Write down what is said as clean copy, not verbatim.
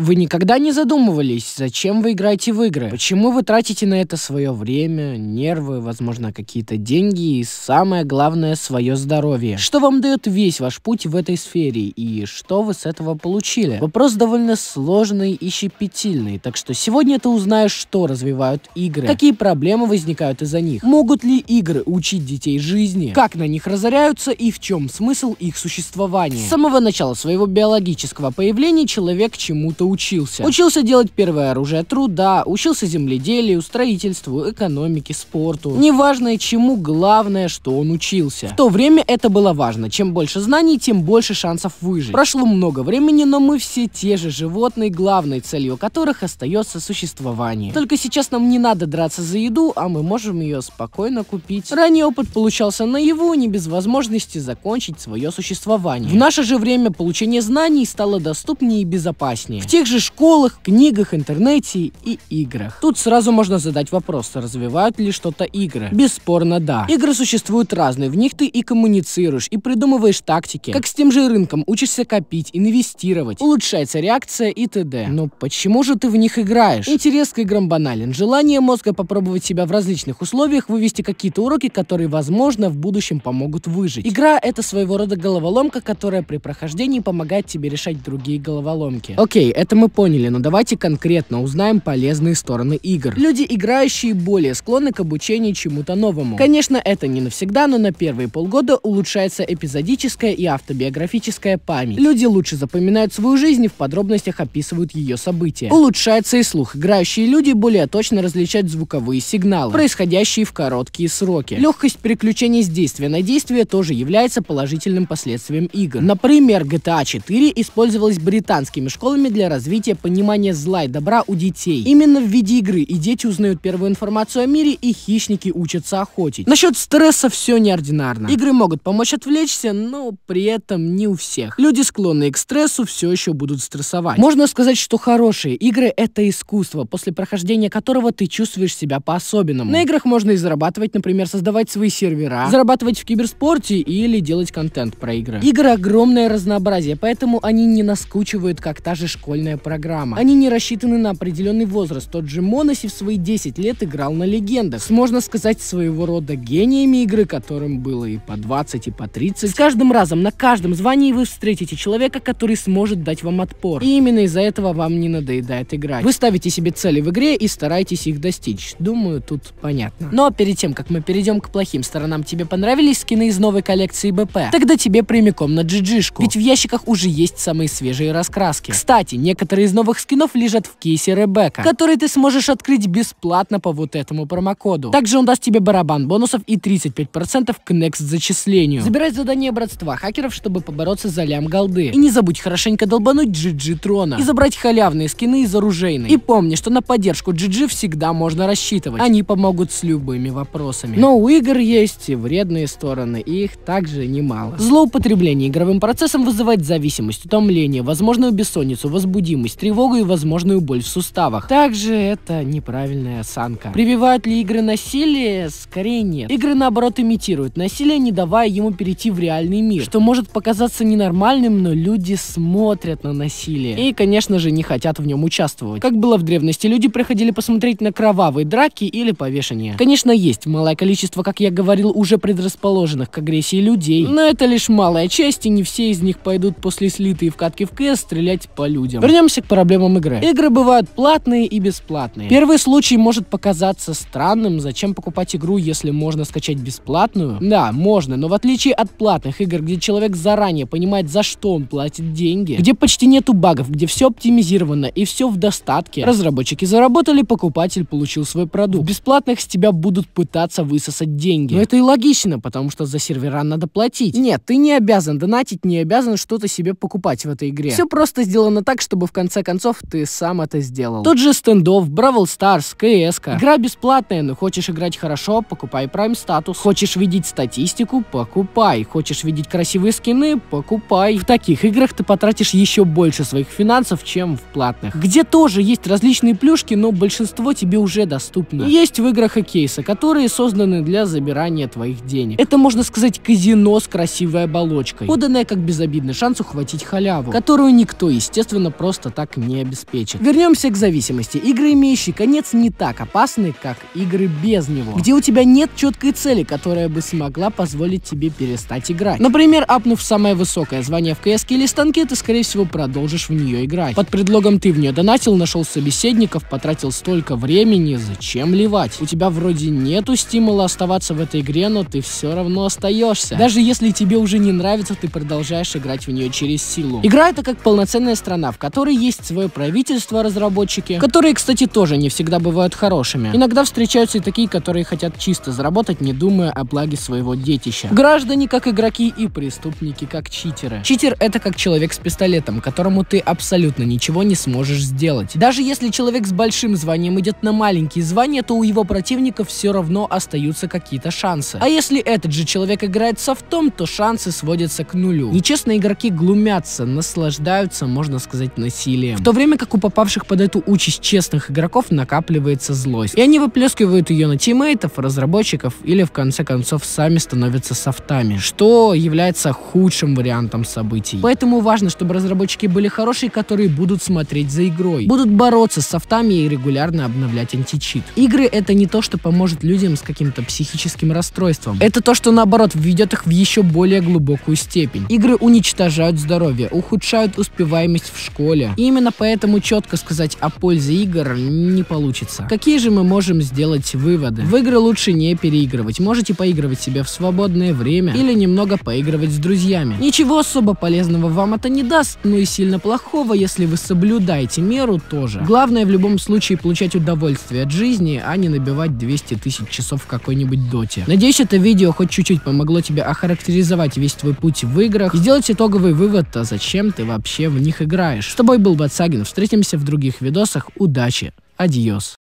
Вы никогда не задумывались, зачем вы играете в игры? Почему вы тратите на это свое время, нервы, возможно, какие-то деньги и, самое главное, свое здоровье? Что вам дает весь ваш путь в этой сфере и что вы с этого получили? Вопрос довольно сложный и щепетильный, так что сегодня ты узнаешь, что развивают игры, какие проблемы возникают из-за них, могут ли игры учить детей жизни, как на них разоряются и в чем смысл их существования. С самого начала своего биологического появления человек чему-то учился. Учился делать первое оружие труда, учился земледелию, строительству, экономике, спорту. Неважно чему, главное, что он учился. В то время это было важно. Чем больше знаний, тем больше шансов выжить. Прошло много времени, но мы все те же животные, главной целью которых остается существование. Только сейчас нам не надо драться за еду, а мы можем ее спокойно купить. Ранее опыт получался наяву, не без возможности закончить свое существование. В наше же время получение знаний стало доступнее и безопаснее. В тех же школах, книгах, интернете и играх. Тут сразу можно задать вопрос, развивают ли что-то игры? Бесспорно, да. Игры существуют разные, в них ты и коммуницируешь, и придумываешь тактики. Как с тем же рынком, учишься копить, инвестировать, улучшается реакция и т.д. Но почему же ты в них играешь? Интерес к играм банален. Желание мозга попробовать себя в различных условиях, вывести какие-то уроки, которые, возможно, в будущем помогут выжить. Игра — это своего рода головоломка, которая при прохождении помогает тебе решать другие головоломки. Окей, это мы поняли, но давайте конкретно узнаем полезные стороны игр. Люди, играющие, более склонны к обучению чему-то новому. Конечно, это не навсегда, но на первые полгода улучшается эпизодическая и автобиографическая память. Люди лучше запоминают свою жизнь и в подробностях описывают ее события. Улучшается и слух. Играющие люди более точно различают звуковые сигналы, происходящие в короткие сроки. Легкость переключения с действия на действие тоже является положительным последствием игр. Например, GTA 4 использовалась британскими школами для развития понимания зла и добра у детей. Именно в виде игры и дети узнают первую информацию о мире, и хищники учатся охотить. Насчет стресса все неординарно. Игры могут помочь отвлечься, но при этом не у всех. Люди, склонные к стрессу, все еще будут стрессовать. Можно сказать, что хорошие игры — это искусство, после прохождения которого ты чувствуешь себя по-особенному. На играх можно и зарабатывать, например, создавать свои сервера, зарабатывать в киберспорте или делать контент про игры. Игры — огромное разнообразие, поэтому они не наскучивают, как та же школьная программа. Они не рассчитаны на определенный возраст. Тот же Моноси в свои 10 лет играл на легендах. Можно сказать, своего рода гениями игры, которым было и по 20, и по 30. С каждым разом, на каждом звании вы встретите человека, который сможет дать вам отпор. И именно из-за этого вам не надоедает играть. Вы ставите себе цели в игре и стараетесь их достичь. Думаю, тут понятно. Но перед тем, как мы перейдем к плохим сторонам, тебе понравились скины из новой коллекции БП? Тогда тебе прямиком на GG-шку. Ведь в ящиках уже есть самые свежие раскраски. Кстати, некоторые из новых скинов лежат в кейсе Ребекка, который ты сможешь открыть бесплатно по вот этому промокоду. Также он даст тебе барабан бонусов и 35% к Next зачислению. Забирай задание братства хакеров, чтобы побороться за лям голды. И не забудь хорошенько долбануть GG Трона и забрать халявные скины из оружейной. И помни, что на поддержку GG всегда можно рассчитывать. Они помогут с любыми вопросами. Но у игр есть и вредные стороны, и их также немало. Злоупотребление игровым процессом вызывает зависимость, утомление, возможную бессонницу, возбудимость, тревогу и возможную боль в суставах. Также это неправильная осанка. Прививают ли игры насилие? Скорее нет. Игры, наоборот, имитируют насилие, не давая ему перейти в реальный мир, что может показаться ненормальным, но люди смотрят на насилие и, конечно же, не хотят в нем участвовать. Как было в древности, люди приходили посмотреть на кровавые драки или повешения. Конечно, есть малое количество, как я говорил, уже предрасположенных к агрессии людей, но это лишь малая часть, и не все из них пойдут после слитой в катке в КС стрелять по людям. Вернемся к проблемам игры. Игры бывают платные и бесплатные. Первый случай может показаться странным, зачем покупать игру, если можно скачать бесплатную? Да, можно, но в отличие от платных игр, где человек заранее понимает, за что он платит деньги, где почти нету багов, где все оптимизировано и все в достатке, разработчики заработали, покупатель получил свой продукт. В бесплатных с тебя будут пытаться высосать деньги. Но это и логично, потому что за сервера надо платить. Нет, ты не обязан донатить, не обязан что-то себе покупать в этой игре. Все просто сделано так, чтобы в конце концов ты сам это сделал. Тот же стендов, Бравл Старс, КС-ка. Игра бесплатная, но хочешь играть хорошо, покупай Prime статус. Хочешь видеть статистику, покупай. Хочешь видеть красивые скины, покупай. В таких играх ты потратишь еще больше своих финансов, чем в платных. Где тоже есть различные плюшки, но большинство тебе уже доступно. Есть в играх и кейсы, которые созданы для забирания твоих денег. Это, можно сказать, казино с красивой оболочкой, поданное как безобидный шанс ухватить халяву, которую никто, естественно, просто просто так не обеспечит. Вернемся к зависимости. Игры, имеющие конец, не так опасны, как игры без него, где у тебя нет четкой цели, которая бы смогла позволить тебе перестать играть. Например, апнув самое высокое звание в КС или станке, ты, скорее всего, продолжишь в нее играть. Под предлогом ты в нее донатил, нашел собеседников, потратил столько времени, зачем ливать? У тебя вроде нету стимула оставаться в этой игре, но ты все равно остаешься. Даже если тебе уже не нравится, ты продолжаешь играть в нее через силу. Игра — это как полноценная страна, в которой есть свое правительство, разработчики, которые, кстати, тоже не всегда бывают хорошими. Иногда встречаются и такие, которые хотят чисто заработать, не думая о благе своего детища. Граждане как игроки и преступники как читеры. Читер — это как человек с пистолетом, которому ты абсолютно ничего не сможешь сделать. Даже если человек с большим званием идет на маленькие звания, то у его противников все равно остаются какие-то шансы. А если этот же человек играет софтом, то шансы сводятся к нулю. Нечестные игроки глумятся, наслаждаются, можно сказать, насилием. В то время как у попавших под эту участь честных игроков накапливается злость. И они выплескивают ее на тиммейтов, разработчиков или в конце концов сами становятся софтами, что является худшим вариантом событий. Поэтому важно, чтобы разработчики были хорошие, которые будут смотреть за игрой, будут бороться с софтами и регулярно обновлять античит. Игры — это не то, что поможет людям с каким-то психическим расстройством. Это то, что наоборот введет их в еще более глубокую степень. Игры уничтожают здоровье, ухудшают успеваемость в школе. И именно поэтому четко сказать о пользе игр не получится. Какие же мы можем сделать выводы? В игры лучше не переигрывать. Можете поигрывать себе в свободное время или немного поигрывать с друзьями. Ничего особо полезного вам это не даст, но и сильно плохого, если вы соблюдаете меру, тоже. Главное в любом случае получать удовольствие от жизни, а не набивать 200 тысяч часов в какой-нибудь доте. Надеюсь, это видео хоть чуть-чуть помогло тебе охарактеризовать весь твой путь в играх и сделать итоговый вывод, а зачем ты вообще в них играешь. С тобой был Батсагин, встретимся в других видосах, удачи, адьос.